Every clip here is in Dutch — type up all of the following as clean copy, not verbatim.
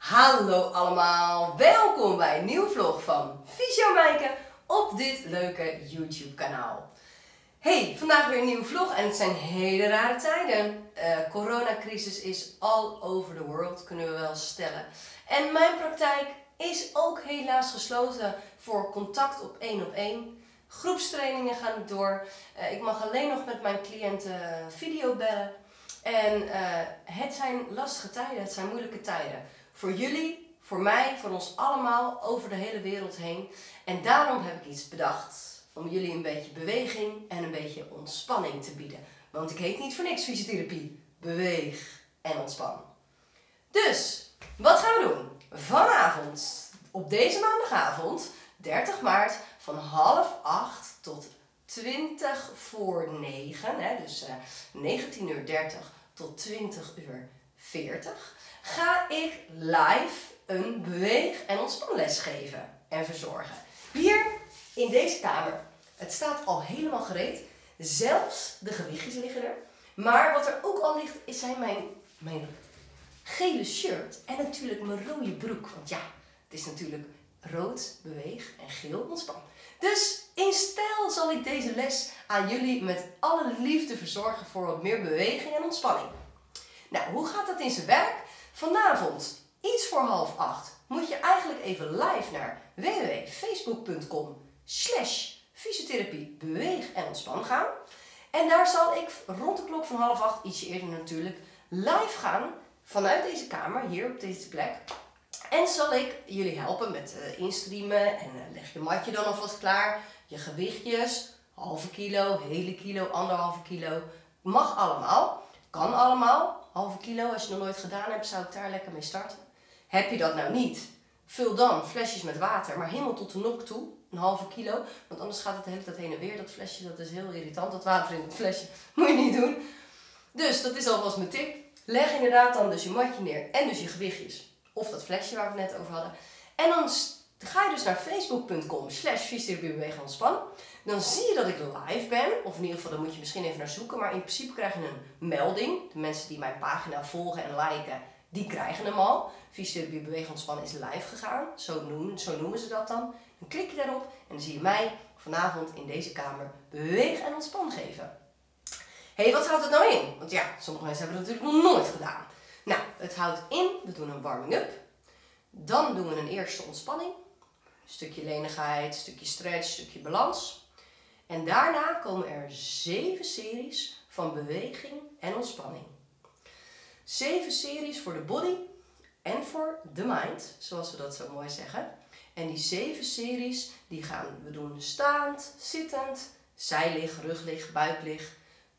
Hallo allemaal, welkom bij een nieuwe vlog van Fysio Maaike op dit leuke YouTube kanaal. Hey, vandaag weer een nieuwe vlog en het zijn hele rare tijden. Coronacrisis is all over the world, kunnen we wel stellen. En mijn praktijk is ook helaas gesloten voor contact op 1-op-1. Groepstrainingen gaan niet door. Ik mag alleen nog met mijn cliënten video bellen. En het zijn lastige tijden, het zijn moeilijke tijden. Voor jullie, voor mij, voor ons allemaal, over de hele wereld heen. En daarom heb ik iets bedacht om jullie een beetje beweging en een beetje ontspanning te bieden. Want ik heet niet voor niks fysiotherapie. Beweeg en ontspan. Dus, wat gaan we doen? Vanavond, op deze maandagavond, 30 maart, van 7:30 tot 9:20, dus 19:30 tot 20:40, ga ik live een beweeg- en ontspanles geven en verzorgen. Hier in deze kamer. Het staat al helemaal gereed. Zelfs de gewichtjes liggen er. Maar wat er ook al ligt, zijn mijn gele shirt en natuurlijk mijn rode broek. Want ja, het is natuurlijk rood, beweeg en geel, ontspan. Dus in stijl zal ik deze les aan jullie met alle liefde verzorgen voor wat meer beweging en ontspanning. Nou, hoe gaat dat in zijn werk? Vanavond, iets voor 7:30, moet je eigenlijk even live naar www.facebook.com/fysiotherapie beweeg en ontspan gaan. En daar zal ik rond de klok van 7:30, ietsje eerder natuurlijk, live gaan vanuit deze kamer, hier op deze plek. En zal ik jullie helpen met instreamen en leg je matje dan alvast klaar. Je gewichtjes, halve kilo, hele kilo, 1,5 kilo. Mag allemaal, kan allemaal. Halve kilo, als je nog nooit gedaan hebt, zou ik daar lekker mee starten. Heb je dat nou niet? Vul dan flesjes met water, maar helemaal tot de nok toe. 1,5 kilo, want anders gaat het de hele tijd heen en weer. Dat flesje, dat is heel irritant. Dat water in het flesje moet je niet doen. Dus dat is alvast mijn tip. Leg inderdaad dan dus je matje neer en dus je gewichtjes. Of dat flesje waar we het net over hadden. En dan ga je dus naar facebook.com/fysiotherapie beweeg en ontspan. Dan zie je dat ik live ben. Of in ieder geval, daar moet je misschien even naar zoeken. Maar in principe krijg je een melding. De mensen die mijn pagina volgen en liken, die krijgen hem al. Fysiotherapie beweeg en ontspan is live gegaan. Zo noemen ze dat dan. Dan klik je daarop en dan zie je mij vanavond in deze kamer beweeg en ontspan geven. Hé, wat houdt het nou in? Want ja, sommige mensen hebben het natuurlijk nog nooit gedaan. Nou, het houdt in, we doen een warming-up. Dan doen we een eerste ontspanning. Een stukje lenigheid, een stukje stretch, een stukje balans. En daarna komen er 7 series van beweging en ontspanning. 7 series voor de body en voor de mind, zoals we dat zo mooi zeggen. En die 7 series, die gaan we doen staand, zittend, zijlig, ruglig, buiklig.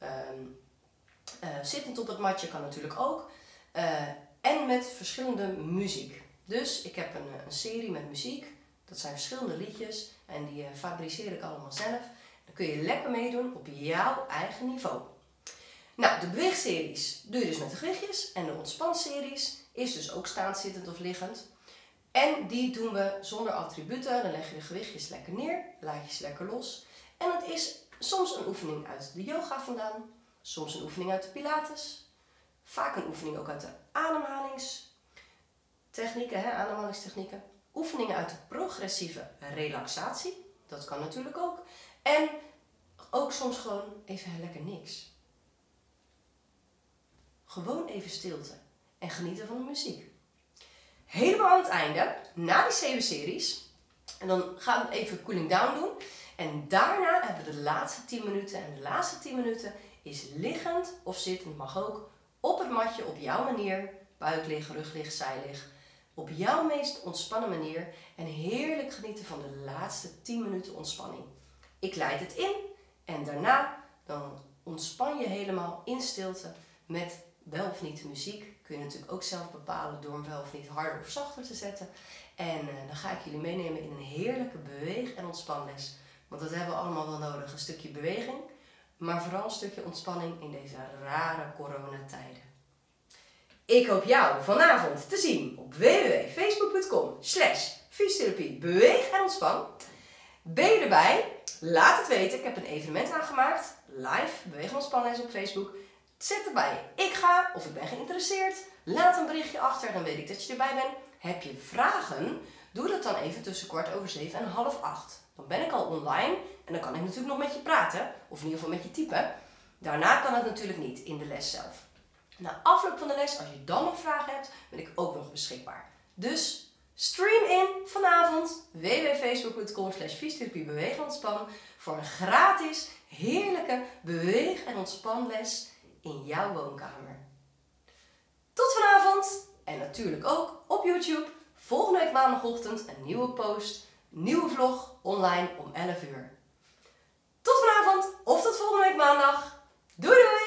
Zittend op het matje kan natuurlijk ook. En met verschillende muziek. Dus ik heb een serie met muziek. Dat zijn verschillende liedjes. En die fabriceer ik allemaal zelf. Dan kun je lekker meedoen op jouw eigen niveau. Nou, de beweegseries doe je dus met de gewichtjes. En de ontspanseries is dus ook staand, zittend of liggend. En die doen we zonder attributen. Dan leg je de gewichtjes lekker neer. Laat je ze lekker los. En het is soms een oefening uit de yoga vandaan. Soms een oefening uit de pilates. Vaak een oefening ook uit de ademhalingstechnieken, ademhalingstechnieken. Oefeningen uit de progressieve relaxatie. Dat kan natuurlijk ook. En ook soms gewoon even lekker niks. Gewoon even stilte. En genieten van de muziek. Helemaal aan het einde, na die 7 series. En dan gaan we even cooling down doen. En daarna hebben we de laatste 10 minuten. En de laatste 10 minuten is liggend of zittend, mag ook, op het matje op jouw manier. Buiklig, ruglig, zijlig. Op jouw meest ontspannen manier. En heerlijk genieten van de laatste 10 minuten ontspanning. Ik leid het in. En daarna dan ontspan je helemaal in stilte met wel of niet de muziek. Kun je natuurlijk ook zelf bepalen door hem wel of niet harder of zachter te zetten. En dan ga ik jullie meenemen in een heerlijke beweeg- en ontspanles. Want dat hebben we allemaal wel nodig. Een stukje beweging, maar vooral een stukje ontspanning in deze rare coronatijden. Ik hoop jou vanavond te zien op www.facebook.com/fysiotherapie beweeg en ontspan. Ben je erbij? Laat het weten. Ik heb een evenement aangemaakt. Live beweeg en ontspanles op Facebook. Zet erbij. Ik ga of ik ben geïnteresseerd. Laat een berichtje achter, dan weet ik dat je erbij bent. Heb je vragen? Doe dat dan even tussen 7:15 en 7:30. Dan ben ik al online en dan kan ik natuurlijk nog met je praten. Of in ieder geval met je typen. Daarna kan het natuurlijk niet in de les zelf. Na afloop van de les, als je dan nog vragen hebt, ben ik ook nog beschikbaar. Dus stream in vanavond www.facebook.com/fysiotherapie bewegen en ontspannen voor een gratis, heerlijke beweeg- en ontspanles in jouw woonkamer. Tot vanavond en natuurlijk ook op YouTube. Volgende week maandagochtend een nieuwe post, nieuwe vlog online om 11 uur. Tot vanavond of tot volgende week maandag. Doei doei!